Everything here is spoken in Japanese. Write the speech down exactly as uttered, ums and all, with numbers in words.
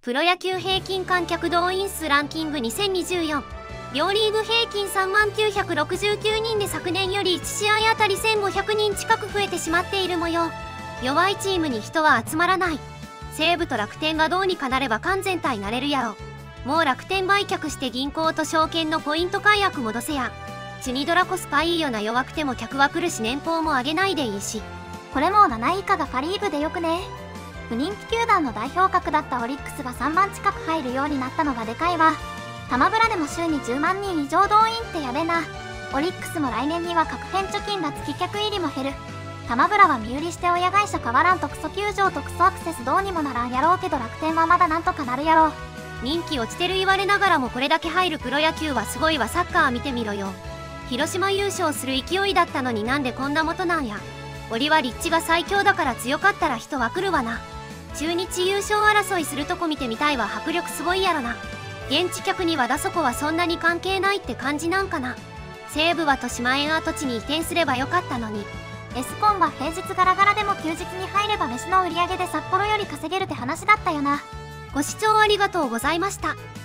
プロ野球平均観客動員数ランキングにせんにじゅうよん。両リーグ平均さんまんきゅうひゃくろくじゅうきゅうにんで昨年よりいち試合あたりせんごひゃくにん近く増えてしまっている模様。弱いチームに人は集まらない。西武と楽天がどうにかなれば完全体なれるやろ。もう楽天売却して銀行と証券のポイント解約戻せや。チュニドラコスパいいよな。弱くても客は来るし年俸も上げないでいいし。 これもうなない以下がパ・リーグでよくね。不人気球団の代表格だったオリックスがさんばん近く入るようになったのがでかいわ。タマブラでも週にじゅうまんにん以上動員ってやべな。オリックスも来年には確変貯金が月客入りも減る。タマブラは身売りして親会社変わらんとクソ球場とクソアクセスどうにもならんやろうけど楽天はまだなんとかなるやろう。 人気落ちてる言われながらもこれだけ入るプロ野球はすごいわ。サッカー見てみろよ。広島優勝する勢いだったのになんでこんな元なんや。俺は立地が最強だから強かったら人は来るわな。中日優勝争いするとこ見てみたいわ。迫力すごいやろな。現地客にはだそこはそんなに関係ないって感じなんかな。西武は豊島園跡地に移転すればよかったのに。 エスコンは平日ガラガラでも休日に入れば飯の売り上げで札幌より稼げるって話だったよな。 ご視聴ありがとうございました。